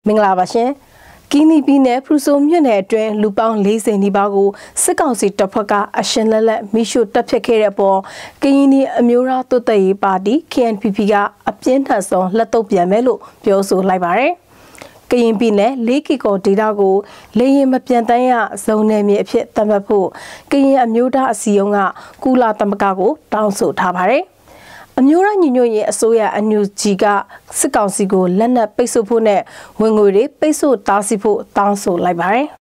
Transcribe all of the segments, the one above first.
မင်္ဂလာပါရှင်ကင်းနီပြည်နယ်ဖရူဆိုမြို့နယ်အတွင်းလူပေါင်း40နီးပါးကိုစစ်ကောင်စီတပ်ဖွဲ့ကအရှင်လက်လက်မိရှုတပ်ဖြတ်ခဲ့တဲ့ပေါ်ကရင်နီအမျိုးသားတိုးတက်ရေးပါတီ KNPP ကအပြင်းထန်ဆုံးလက်တော့ပြန်မယ်လို့ပြောဆိုလိုက်ပါတယ်ကရင်ပြည်နယ်4ကီကိုဒေတာကိုလေရင်မပြန်တန်းရဇုံနယ်မြေအဖြစ်သတ်မှတ်ဖို့ကရင်အမျိုးသားအစည်းအရုံးကကုလသမဂ္ဂကိုတောင်းဆိုထားပါတယ်အမျိုးသားညီညွတ်ရေးအစိုးရအန်ယူဂျီကစစ်ကောင်စီကိုလက်နက်ပိတ်ဆို့ဖို့နဲ့ဝင်ငွေတွေပိတ်ဆို့တားဆီးဖို့တောင်းဆိုလိုက်ပါတယ်။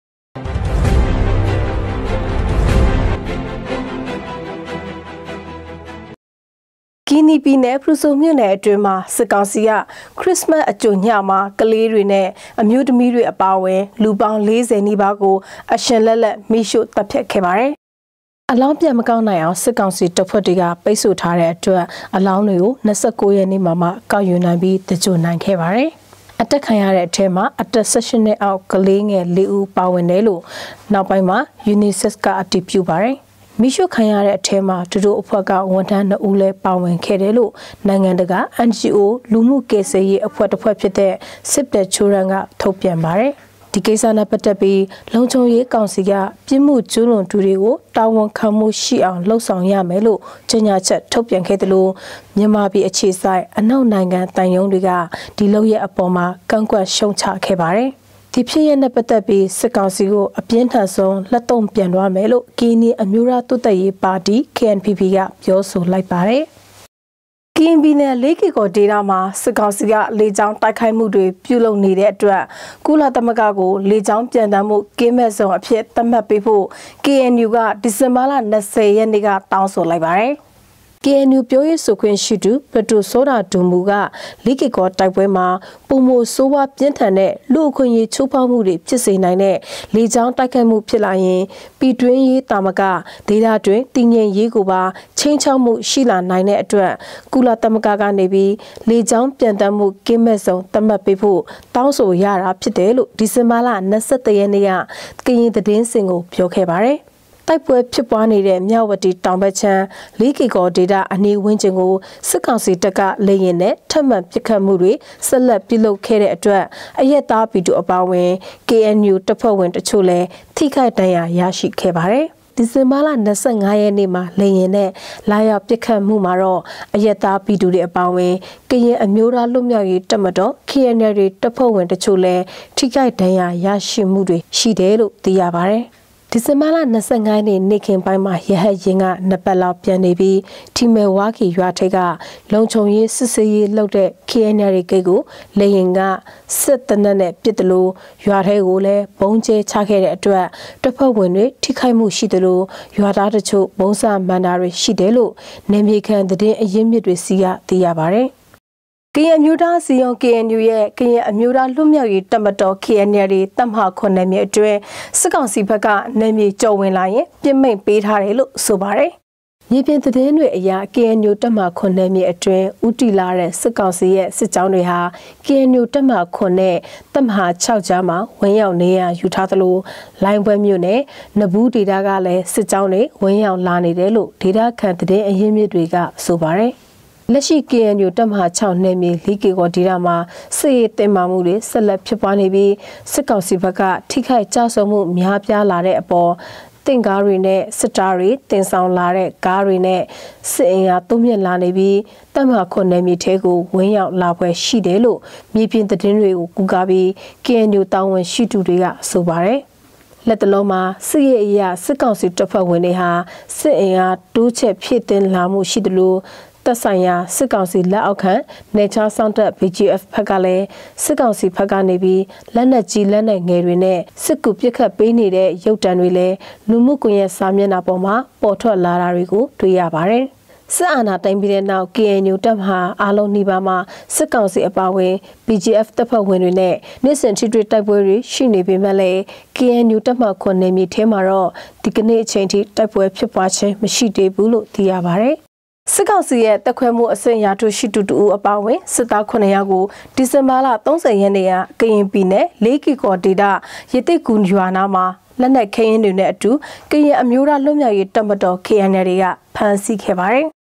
ကင်းနီပြည်နယ်ဖရူဆိုမြို့နယ်အတွင်းမှာစစ်ကောင်စီကခရစ်စမတ်အကြိုညမှာကလေးတွေနဲ့အမျိုးသမီးတွေအပါအဝင်လူပေါင်း40နီးပါးကိုအရှင်လက်လက်မိရှုတပ်ဖြတ်ခဲ့ပါတယ်။အလောင်းပြန်မကောက်နိုင်အောင်စစ်ကောင်စီတပ်ဖွဲ့တွေကပိတ်ဆို့ထားတဲ့အတွက်အလောင်းတွေကို29ရက်နေ့မှာကောက်ယူနိုင်ပြီးတကြိုနိုင်ခဲ့ပါတယ်။အတက်ခံရတဲ့အထက်မှာအသက်16နှစ်အောက်ကလေးငယ်4ဦးပါဝင်တယ်လို့နောက်ပိုင်းမှာ UNICEF ကအတည်ပြုပါတယ်။မိရှုခံရတဲ့အထက်မှာသူတို့အဖွဲ့ကဝန်ထမ်း2ဦးလည်းပါဝင်ခဲ့တယ်လို့နိုင်ငံတကာ NGO လူမှုကယ်ဆယ်ရေးအဖွဲ့တစ်ဖွဲ့ဖြစ်တဲ့စစ်တပ်ချိုးရန်ကထုတ်ပြန်ပါတယ်။ဒီကိစ္စနဲ့ပတ်သက်ပြီးလုံခြုံရေးကောင်စီကပြစ်မှုကျူးလွန်သူတွေကိုတာဝန်ခံမှုရှိအောင်လှုံ့ဆော်ရမယ်လို့ကြေညာချက်ထုတ်ပြန်ခဲ့တယ်လို့မြန်မာပြည်အခြေစိုက်အနောက်နိုင်ငံတန်ယုံတွေကဒီလုပ်ရဲ့အပေါ်မှာကန့်ကွက်ရှုံချခဲ့ပါတယ်။ဒီဖြစ်ရပ်နဲ့ပတ်သက်ပြီးစစ်ကောင်စီကိုအပြင်းထန်ဆုံးလက်တုံ့ပြန်သွားမယ်လို့ကင်းနီအမျိုးသားတိုးတက်ရေးပါတီ KNPP ကပြောဆိုလိုက်ပါတယ်။ကင်းပြည်နယ်4ကီကိုဒေတာမှာစစ်ကောင်စီကလေကြောင်းတိုက်ခိုက်မှုတွေပြုလုပ်နေတဲ့အတွက်ကုလသမဂ္ဂကိုလေကြောင်းပြန်တမ်းမှုကင်းမဲ့ဆောင်အဖြစ်သတ်မှတ်ပေးဖို့ KNU ကဒီဇင်ဘာလ20ရက်နေ့ကတောင်းဆိုလိုက်ပါတယ်။ KNU ပြောရေးဆိုခွင့်ရှိသူပတူဆိုဒါဒူမူကလီကီကောတိုက်ပွဲမှာပုံမိုဆိုးဝါးပြင်းထန်တဲ့လူအခွင့်အရေးချိုးဖောက်မှုတွေဖြစ်စေနိုင်တဲ့လေကြောင်းတိုက်ခိုက်မှုဖြစ်လာရင်ပြည်တွင်းရေးတာမကဒေသတွင်းတည်ငြိမ်ရေးကိုပါချင်းချောက်မှုရှိလာနိုင်တဲ့အတွက်ကုလသမဂ္ဂကနေပြီးလေကြောင်းပြန်တမ်းမှုကင်းမဲ့ဆုံးသတ်မှတ်ပေးဖို့တောင်းဆိုရတာဖြစ်တယ်လို့ဒီဇင်ဘာလ23ရက်နေ့ကကရင်သတင်းစင်ကိုပြောခဲ့ပါတယ်တိုက်ပွဲဖြစ်ပွားနေတဲ့မြဝတီတောင်ဘက်ချမ်း4ကီကိုဒေတာအနီးဝန်းကျင်ကိုစစ်ကောင်စီတပ်ကလေရင်နဲ့ထပ်မံပစ်ခတ်မှုတွေဆက်လက်ပြုလုပ်ခဲ့တဲ့အတွက်အရက်သားပြည်သူအပါအဝင် KNU တပ်ဖွဲ့ဝင်တချို့လည်းထိခိုက်ဒဏ်ရာရရှိခဲ့ပါတယ်။ဒီဇင်ဘာလ25ရက်နေ့မှာလေရင်နဲ့လာရောက်ပစ်ခတ်မှုမှာတော့အရက်သားပြည်သူတွေအပါအဝင်ကရင်အမျိုးသားလွတ်မြောက်ရေးတပ်မတော် KNL တပ်ဖွဲ့ဝင်တချို့လည်းထိခိုက်ဒဏ်ရာရရှိမှုတွေရှိတယ်လို့သိရပါတယ်။ဒီဇင်ဘာလ25ရက်နေ့ခင်ပိုင်းမှာရဟတ်ရင်ကနှစ်ပတ်လောက်ပြန်နေပြီးထီမဲဝါကီရွာထိပ်ကလုံခြုံရေးစစ်ဆေးရေးလုပ်တဲ့ KNL ဂိတ်ကိုလေရင်ကစစ်တနက်နဲ့ပစ်တယ်လို့ရွာထဲကိုလည်းဘုံကျဲချခဲ့တဲ့အတွက်တပ်ဖွဲ့ဝင်တွေထိခိုက်မှုရှိတယ်လို့ရွာသားတချို့ဘုံစမန္တာတွေရှိတယ်လို့နေမြေခံသတင်းအရင်းမြစ်တွေစီကသိရပါတယ်ကရင်အမျိုးသားစီယုံ KNU ရဲ့ကရင်အမျိုးသားလွတ်မြောက်ရေးတပ်မတော် KNL တပ်မဟာ9နယ်မြေအတွင်းစစ်ကောင်စီဘက်ကနယ်မြေကျော်ဝင်လာရင်ပြစ်မိတ်ပေးထားတယ်လို့ဆိုပါတယ်။မြေပြင်သတင်းတွေအရ KNU တပ်မဟာ9နယ်မြေအတွင်းဥတီလာတဲ့စစ်ကောင်စီရဲ့စစ်ကြောင်းတွေဟာ KNU တပ်မဟာ9နဲ့တပ်မဟာ6ကြားမှာဝင်းရောက်နေရယူထားသလိုလိုင်းပွဲမြို့နယ်နဘူးဒေတာကလည်းစစ်ကြောင်းတွေဝင်းရောက်လာနေတယ်လို့ဒေတာခန့်သတင်းအရင်းမြစ်တွေကဆိုပါတယ်။လက်ရှိ KNU တပ်မဟာ6နယ်မြေ4ကီကိုဒေတာမှာစစ်ရေးတင်မာမှုတွေဆက်လက်ဖြစ်ပွားနေပြီးစစ်ကောင်စီဘက်ကထိခိုက်ကြဆုံမှုများပြားလာတဲ့အပေါ်တင်ကားတွေနဲ့စစ်သားတွေတင်ဆောင်လာတဲ့ကားတွေနဲ့စစ်အင်အားတိုးမြင့်လာနေပြီးတပ်မဟာ9နယ်မြေထဲကိုဝင်းရောက်လာပွဲရှိတယ်လို့မြေပြင်သတင်းတွေကိုကူးကားပြီး KNU တာဝန်ရှိသူတွေကဆိုပါတယ်လက်တလုံးမှာစစ်ရေးအရာစစ်ကောင်စီတပ်ဖွဲ့ဝင်တွေဟာစစ်အင်အားတိုးချက်ဖြည့်တင်လာမှုရှိတယ်လို့သက်ဆိုင်ရာစစ်ကောင်စီလက်အောက်ခံနေချားဆောင်တပ် BGF ဘက်ကလည်းစစ်ကောင်စီဘက်ကနေပြီးလက်နက်ကြီးလက်နက်ငယ်တွေနဲ့စစ်ကူပစ်ခတ်ပေးနေတဲ့ရုပ်တံတွေလည်းလူမှုကွန်ရက်စာမျက်နှာပေါ်မှာပေါ်ထွက်လာတာတွေကိုတွေ့ရပါတယ်။စစ်အာဏာသိမ်းပြီးတဲ့နောက် KNU တပ်မဟာအားလုံးနှိပါမှာစစ်ကောင်စီအပါအဝင် BGF တပ်ဖွဲ့ဝင်တွေနဲ့နေ့စဉ်ထိတွေ့တိုက်ပွဲတွေရှိနေပေမဲ့လည်း KNU တပ်မဟာ9နယ်မြေထဲမှာတော့ဒီကနေ့အချိန်ထိတိုက်ပွဲဖြစ်ပွားခြင်းမရှိသေးဘူးလို့သိရပါတယ်။စစ်ကောင်စီရဲ့တပ်ခွဲမှုအဆင့်ရာထူးရှိသူတို့အပါအဝင်စစ်သား9ယောက်ကိုဒီဇင်ဘာလ30ရက်နေ့ကကရင်ပြည်နယ်4ကီကိုဒေတာရတိကူရွာနာမှာလက်နက်ခဲယင်းတွေနဲ့အတူကရင်အမျိုးသားလွတ်မြောက်ရေးတပ်မတော် KNL ကဖမ်းဆီးခဲ့ပါတယ်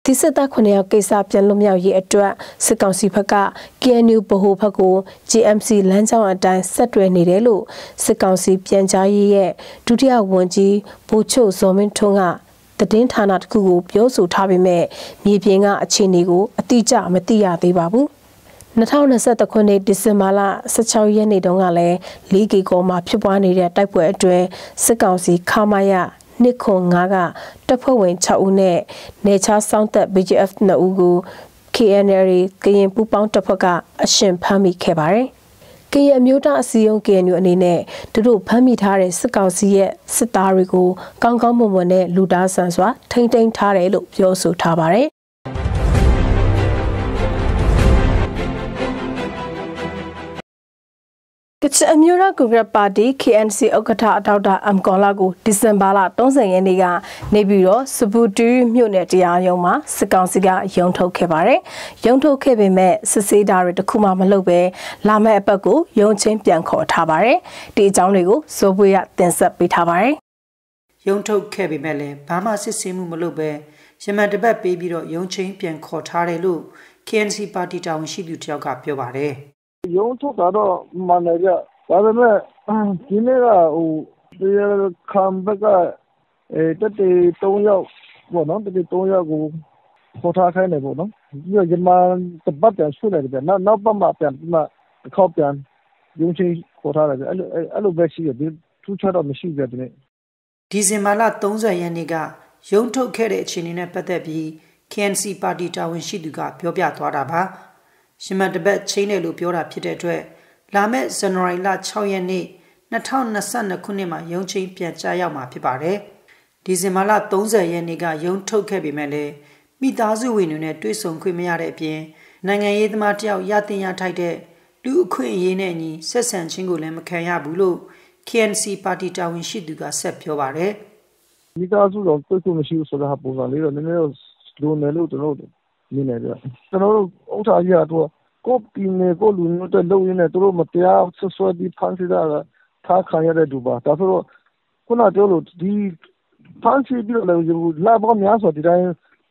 ဒီစစ်သား9ယောက်ကိစ္စပြန်လွတ်မြောက်ရေးအတွက်စစ်ကောင်စီဘက်က KNU ဗဟိုဘက်ကို GMC လမ်းကြောင်းအတိုင်းဆက်တွယ်နေတယ်လို့စစ်ကောင်စီပြန်ကြားရေးရဲ့ဒုတိယဝန်ကြီးဗိုလ်ချုပ်ဇော်မင်းထွန်းကတည်င်းဌာနတစ်ခုကိုပြောဆိုထားပေမဲ့မြေပြင်ကအခြေအနေကိုအတိအကျမသိရသေးပါဘူး2021ခုနှစ်ဒီဇင်ဘာလ16ရက်နေ့တုန်းကလည်း4ကီကောမှာဖြစ်ပွားနေတဲ့တိုက်ပွဲအတွင်းစစ်ကောင်စီခမာယနှစ်ခွန်9ကတပ်ဖွဲ့ဝင်6ဦးနဲ့နေချားစောင်းသက် BGF 2ဦးကို KNL ကရင်ပူးပေါင်းတပ်ဖွဲ့ကအရှင်ဖမ်းမိခဲ့ပါတယ်။ကရင်အမျိုးသားအစည်းအရုံး KNU အနေနဲ့သူတို့ဖမ်းမိထားတဲ့စစ်ကောင်စီရဲ့စစ်သားတွေကိုကောင်းကောင်းမွန်မွန်နဲ့လူသားဆန်စွာထိန်းသိမ်းထားတယ်လို့ပြောဆိုထားပါတယ်။ကချင်အမျိုးသားကွန်ဂရက်ပါတီ KNC ဥက္ကဋ္ဌဒေါက်တာအမ်ကောလာကိုဒီဇင်ဘာလ30ရက်နေ့ကနေပြီးတော့စပူတူမြို့နယ်တရားရုံးမှာစစ်ကောင်စီကရုံထုတ်ခဲ့ပါတယ်။ရုံထုတ်ခဲ့ပေမဲ့စစ်ဆေးတာတွေတခုမှမလုပ်ပဲလာမယ့်အပတ်ကိုရုံချင်းပြန်ခေါ်ထားပါတယ်။ဒီအကြောင်းတွေကိုဇော်ပွေရတင်ဆက်ပေးထားပါတယ်။ရုံထုတ်ခဲ့ပေမဲ့လည်းဘာမှစစ်ဆေးမှုမလုပ်ပဲရမန်တပတ်ပေးပြီးတော့ရုံချင်းပြန်ခေါ်ထားတယ်လို့ KNC ပါတီတာဝန်ရှိသူတယောက်ကပြောပါတယ်။ရုံးထုတ်တာတော့မှန်တယ်ကြဒါပေမဲ့ဒီနေ့ကတရားခံဘက်ကတက်တေ3ယောက်ပေါ့နော်တက်တေ3ယောက်ကိုခေါ်ထားခိုင်းတယ်ပေါ့နော်ပြီးတော့ဂျမန်တပတ်ပြန်ဆွတယ်ဗျနောက်ပတ်မှပြန်ပြီးမှတစ်ခေါက်ပြန်ရုံးချင်းခေါ်ထားတယ်ဗျအဲ့လိုပဲရှိတယ်ဒီထူးခြားတော့မရှိဘူးဗျဒီနေ့ဒီဇင်ဘာလ30ရက်နေ့ကရုံးထုတ်ခဲ့တဲ့အခြေအနေနဲ့ပတ်သက်ပြီး KNC ပါတီတာဝန်ရှိသူကပြောပြသွားတာပါရှမန်တပတ်ချင်းတယ်လို့ပြောတာဖြစ်တဲ့အတွက်လာမယ့်ဇန်နဝါရီလ6ရက်နေ့2022ခုနှစ်မှာရုံးချင်းပြန်ကြားရောက်မှာဖြစ်ပါတယ်။ဒီဇင်ဘာလ30ရက်နေ့ကရုံးထုတ်ခဲ့ပေမဲ့လည်းမိသားစုဝင်တွေနဲ့တွေ့ဆုံခွင့်မရတဲ့အပြင်နိုင်ငံရေးသမားတယောက်ရတင်ရထိုက်တဲ့လူအခွင့်အရေးနဲ့ညီဆက်ဆံခြင်းကိုလည်းမခံရဘူးလို့ KNC ပါတီတာဝန်ရှိသူကဆက်ပြောပါတယ်။မိသားစုတော့တွေ့ခွင့်မရှိဘူးဆိုတော့ပုံစံလေးတော့နည်းနည်းတော့လိုနေလို့ကျွန်တော်တို့မြင်နေကြ။ကျွန်တော်တို့ဥစ္စာကြီးကတော့ကိုပြည်နယ်ကိုလူမျိုးတွေလုံရင်းနဲ့သူတို့မတရားဆွဆွဲပြီးဖမ်းဆီးတာထားခံရတဲ့သူပါဒါဆိုတော့ခုနပြောလို့ဒီဖမ်းဆီးပြီးတော့လည်းလာပေါ်များဆိုဒီတိုင်း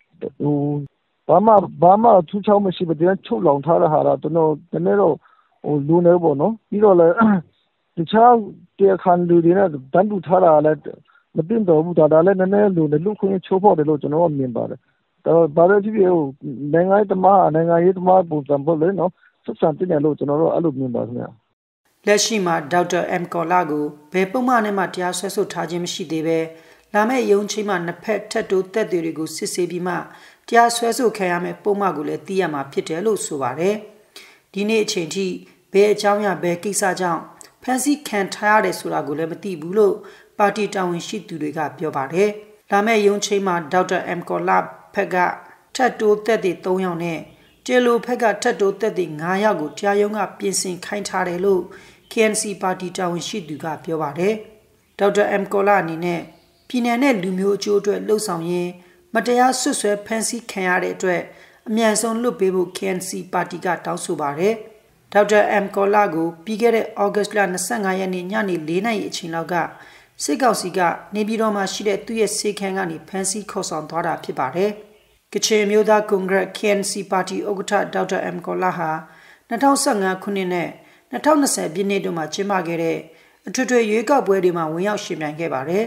ဘာမှထူးခြားမရှိဘူးဒီတိုင်းချုပ်လောင်ထားတဲ့ဟာတော့ကျွန်တော်တနေ့တော့လူနေပေါ့နော်ပြီးတော့လည်းတခြားတရားခံလူတွေနဲ့တန်းတူထားတာလည်းမတင်တော့ဘူးဒါလည်းနည်းနည်းလူခွင့်ချိုးဖောက်တယ်လို့ကျွန်တော်မြင်ပါတယ်တော့ဘာလို့ဒီနိုင်ငံရေးသမားပုံစံပေါ်လဲနော်ဆက်ဆံတင်တယ်လို့ကျွန်တော်တို့အဲ့လိုမြင်ပါခင်ဗျာလက်ရှိမှာဒေါက်တာအမ်ကောလာကိုဘယ်ပုံမှန်နဲ့မှတရားစွဲဆိုထားခြင်းမရှိသေးပဲလာမယ့်ရုံးချိန်မှာနှစ်ဖက်ထက်တိုးသက်တွေကိုစစ်ဆေးပြီးမှတရားစွဲဆိုခံရမယ့်ပုံမှန်ကိုလည်းသိရမှာဖြစ်တယ်လို့ဆိုပါတယ်ဒီနေ့အချိန်ထိဘယ်အကြောင်းအရာဘယ်ကိစ္စကြောင့်ဖန်ဆီးခံထားရတယ်ဆိုတာကိုလည်းမသိဘူးလို့ပါတီတာဝန်ရှိသူတွေကပြောပါတယ်လာမယ့်ရုံးချိန်မှာဒေါက်တာအမ်ကောလာဖက်ကထက်တိုးသက်တွေ3ယောက်နဲ့ကျေလိုဖက်ကထက်တိုးသက်တွေ9ယောက်ကိုတရားရုံးကပြင်ဆင်ခိုင်းထားတယ်လို့ KNC ပါတီတာဝန်ရှိသူကပြောပါတယ်ဒေါက်တာအမ်ကောလာအနေနဲ့ပြည်내နဲ့လူမျိုးအကျိုးအတွက်လှုပ်ဆောင်ရင်းမတရားဆွဆွဲဖမ်းဆီးခံရတဲ့အတွက်အမြန်ဆုံးလွတ်ပေးဖို့ KNC ပါတီကတောင်းဆိုပါတယ်ဒေါက်တာအမ်ကောလာကိုပြီးခဲ့တဲ့ဩဂတ်လ25ရက်နေ့ညနေ4:00နာရီအချိန်လောက်ကစစ်ကောင်စီကနေပြည်တော်မှာရှိတဲ့သူ့ရဲ့စေခန်းကနေဖမ်းဆီးခေါ်ဆောင်သွားတာဖြစ်ပါတယ်ကချင်မျိုးသားကွန်ဂရက် KNC ပါတီဥက္ကဋ္ဌဒေါက်တာအမ်ကောလာဟာ2015ခုနှစ်နဲ့2020ပြည့်နှစ်တို့မှာကျင်းပခဲ့တဲ့အထွေထွေရွေးကောက်ပွဲတွေမှာဝင်ရောက်ရှင်ပြိုင်ခဲ့ပါတယ်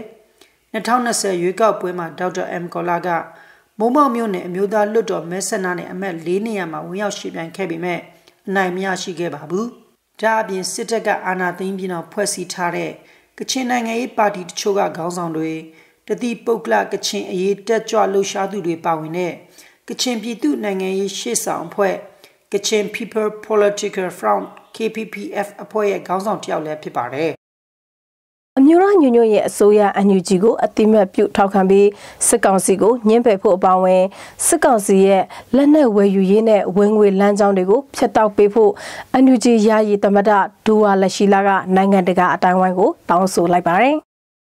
2020ရွေးကောက်ပွဲမှာဒေါက်တာအမ်ကောလာကမုံမောက်မြို့နယ်အမျိုးသားလွှတ်တော်မဲဆန္ဒနယ်အမတ်4နေရာမှာဝင်ရောက်ရှင်ပြိုင်ခဲ့ပေမဲ့အနိုင်မရရှိခဲ့ပါဘူးဒါအပြင်စစ်တပ်ကအာဏာသိမ်းပြီးနောက်ဖွဲ့စည်းထားတဲ့ကချင်နိုင်ငံရေးပါတီတချို့ကခေါင်းဆောင်တွေတတိပုဂ္ဂလကချင်အရေးတက်ကြွလှုပ်ရှားသူတွေပါဝင်တဲ့ကချင်ပြည်သူနိုင်ငံရေးရှေ့ဆောင်အဖွဲ့ကချင် People Political Front KPPF အဖွဲ့ရဲ့ခေါင်းဆောင်တယောက်လည်းဖြစ်ပါတယ်အမျိုးသားညွညွရဲ့အစိုးရ NUG ကိုအတိမတ်ပြုထောက်ခံပြီးစစ်ကောင်စီကိုညှင်းပယ်ဖို့အပါအဝင်စစ်ကောင်စီရဲ့လက်နက်ဝယ်ယူရေးနဲ့ဝင်ငွေလမ်းကြောင်းတွေကိုဖျက်တောက်ပေးဖို့ NUG ယာယီသမ္မတဒူဝါလက်ရှိလာကနိုင်ငံတကာအတိုင်းအဝိုင်းကိုတောင်းဆိုလိုက်ပါတယ်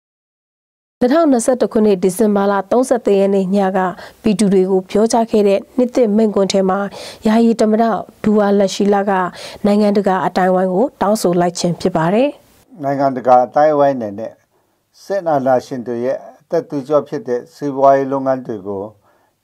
2021ခုနှစ်ဒီဇင်ဘာလ30ရက်နေ့ညကပြည်သူတွေကိုပြောကြားခဲ့တဲ့နှစ်သစ်မိန့်ခွန်းထဲမှာယာယီသမ္မတဒူဝါလက်ရှိလာကနိုင်ငံတကာအတိုင်းအဝိုင်းကိုတောင်းဆိုလိုက်ခြင်းဖြစ်ပါတယ်နိုင်ငံတကာအတိုင်းအဝိုင်းနဲ့စစ်အာဏာရှင်တွေရဲ့အသက်သွေးကြောဖြစ်တဲ့စီးပွားရေးလုပ်ငန်းတွေကို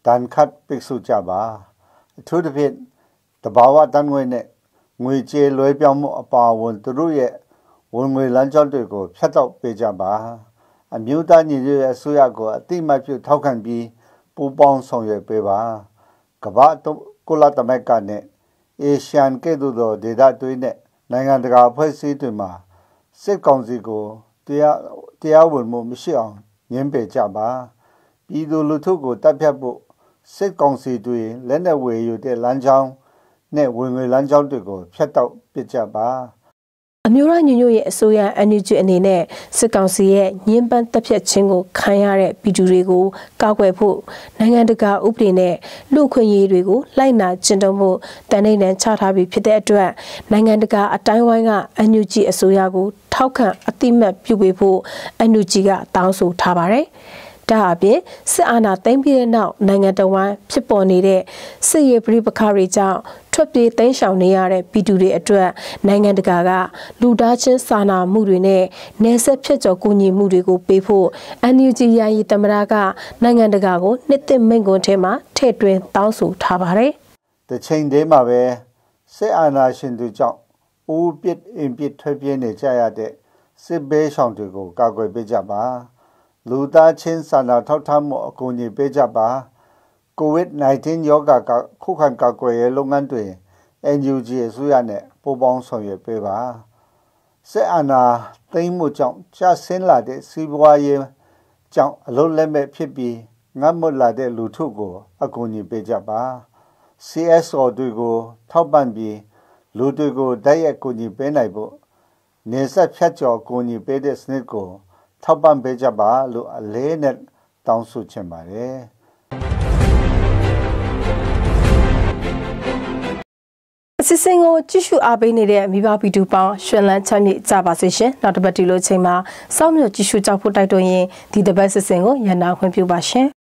ดันคัดปิกสุจาบาทุกพิษตบาวตันงวยเนี่ยงวยเจลอยเปียมอปาวนตรุเยวนงวยลันจอนด้วยก็ชัดเอาเปจาบามิวตานี่เรื่องสุยาก็ติมาพิวเท่ากันบีปูปองส่งเยเปบากบ้าตุกุลาตเมกันเนี่ยเอเชียนเกดูโดเดดาตุยเนี่ยในงานตะกาเพื่อซีตุมาสิกองซีก็เตียวนมุมิชิองเงินเปจาบาปีดูลุทุก็ตัดเพียบุสิกองซีตุยเล่นเวอยู่เดลันจองเนี่ยวนงวยลันจองด้วยก็ชัดเอาเปจาบาအမျိုးရညညရဲ့အစိုးရ NUG အနေနဲ့စစ်ကောင်စီရဲ့ညှဉ်းပန်းတပ်ဖြတ်ခြင်းကိုခံရတဲ့ပြည်သူတွေကိုကာကွယ်ဖို့နိုင်ငံတကာဥပဒေနဲ့လူ့အခွင့်အရေးတွေကိုလိုက်နာကျင့်သုံးဖို့တန်ဋိဌာန်ချထားပြီးဖြစ်တဲ့အတွက်နိုင်ငံတကာအတိုင်းဝိုင်းက NUG အစိုးရကိုထောက်ခံအတိမတ်ပြုပေးဖို့ NUG ကတောင်းဆိုထားပါတယ်။ဒါအပြင်စစ်အာဏာသိမ်းပြီးတဲ့နောက်နိုင်ငံတော်ဝန်ဖြစ်ပေါ်နေတဲ့စစ်ရေးပဋိပက္ခတွေကြောင့်ထွက်ပြေးသိမ်းရှောင်နေရတဲ့ပြည်သူတွေအတွက်နိုင်ငံတကာကလူသားချင်းစာနာမှုတွေနဲ့နယ်စပ်ဖြတ်ကျော်ကူညီမှုတွေကိုပေးဖို့ NUG ယာယီသမ္မတကနိုင်ငံတကာကိုနှစ်သိမ့်မိန့်ခွန်းထဲမှာထည့်သွင်းတောင်းဆိုထားပါတယ်။တချိန်တည်းမှာပဲစစ်အာဏာရှင်တို့ကြောင့်ဦးပစ်အင်ပစ်ထွက်ပြေးနေကြရတဲ့စစ်ဘေးရှောင်တွေကိုကာကွယ်ပေးကြပါလူသားချင်းစာနာထောက်ထားမှုအကူအညီပေးကြပါCOVID-19 ယောဂါကခုခံကာကွယ်ရေးလုပ်ငန်းတွေ NUG အစိုးရနဲ့ပူးပေါင်းဆောင်ရွက်ပေးပါစစ်အာဏာသိမ်းမှုကြောင့်ကျဆင်းလာတဲ့စီးပွားရေးကြောင့်အလုံးလက်မဲ့ဖြစ်ပြီးငတ်မွတ်လာတဲ့လူထုကိုအကူအညီပေးကြပါ CSO တွေကိုထောက်ပံ့ပြီးလူတွေကိုတိုက်ရိုက်ကူညီပေးနိုင်ဖို့နေဆက်ဖြတ်ကျော်ကူညီပေးတဲ့စနစ်ကိုထောက်ပံ့ပေးကြပါလို့အလေးနဲ့တောင်းဆိုချင်ပါတယ်အစစ်စင်ကိုကြည့်ရှုအားပေးနေတဲ့မိဘဗီဒီယိုပေါင်းရွှင်လန်းချမ်းမြေ့ကြပါစေရှင်နောက်တစ်ပတ်ဒီလိုချိန်မှာစောင့်မျှော်ကြည့်ရှုကြဖို့တိုက်တွန်းရင်ဒီတစ်ပတ်စစ်စင်ကိုရန်နာခွင့်ပြုပါရှင်